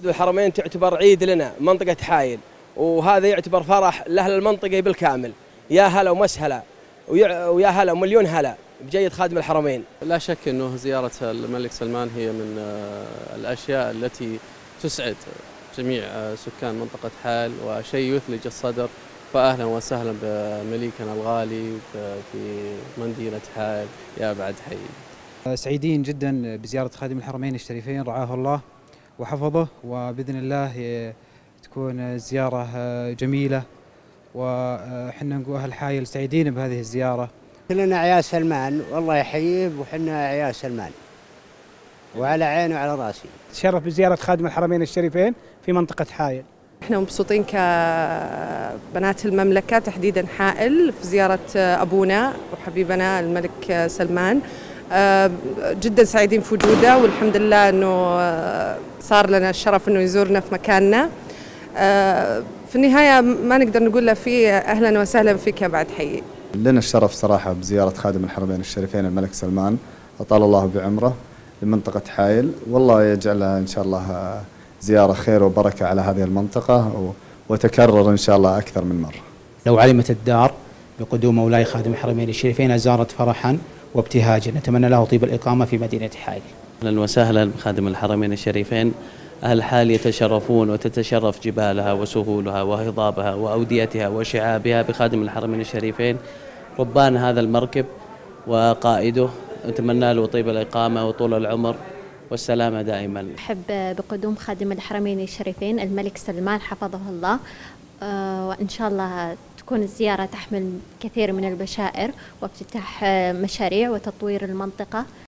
الحرمين تعتبر عيد لنا منطقة حايل، وهذا يعتبر فرح لأهل المنطقة بالكامل. يا هلا ومسهلا ويا هلا ومليون هلا بجيد خادم الحرمين. لا شك أنه زيارة الملك سلمان هي من الأشياء التي تسعد جميع سكان منطقة حائل وشيء يثلج الصدر، فأهلا وسهلا بمليكنا الغالي في مدينة حائل يا أبعد حي. سعيدين جدا بزيارة خادم الحرمين الشريفين رعاه الله وحفظه، وبإذن الله تكون زيارة جميلة، وحنا نقول أهل حائل سعيدين بهذه الزيارة. كلنا عيال سلمان والله يحييه، وحنا عيال سلمان وعلى عيني وعلى راسي. تشرف بزيارة خادم الحرمين الشريفين في منطقة حائل. احنا مبسوطين كبنات المملكة تحديدا حائل في زيارة أبونا وحبيبنا الملك سلمان. جدا سعيدين في وجوده، والحمد لله أنه صار لنا الشرف أنه يزورنا في مكاننا. في النهاية ما نقدر نقول له فيه أهلا وسهلا فيك يا بعد حي. لنا الشرف صراحة بزيارة خادم الحرمين الشريفين الملك سلمان أطال الله بعمره لمنطقة حائل، والله يجعلها إن شاء الله زيارة خير وبركة على هذه المنطقة وتكرر إن شاء الله أكثر من مرة. لو علمت الدار بقدوم مولاي خادم الحرمين الشريفين زارت فرحا وابتهاجا. نتمنى له طيب الإقامة في مدينة حائل. أهلا وسهلا بخادم الحرمين الشريفين. أهل حائل يتشرفون وتتشرف جبالها وسهولها وهضابها وأوديتها وشعابها بخادم الحرمين الشريفين، ربان هذا المركب وقائده. نتمنى له طيب الإقامة وطول العمر والسلامة دائما. أحب بقدوم خادم الحرمين الشريفين الملك سلمان حفظه الله، وإن شاء الله تكون الزيارة تحمل كثير من البشائر وافتتاح مشاريع وتطوير المنطقة.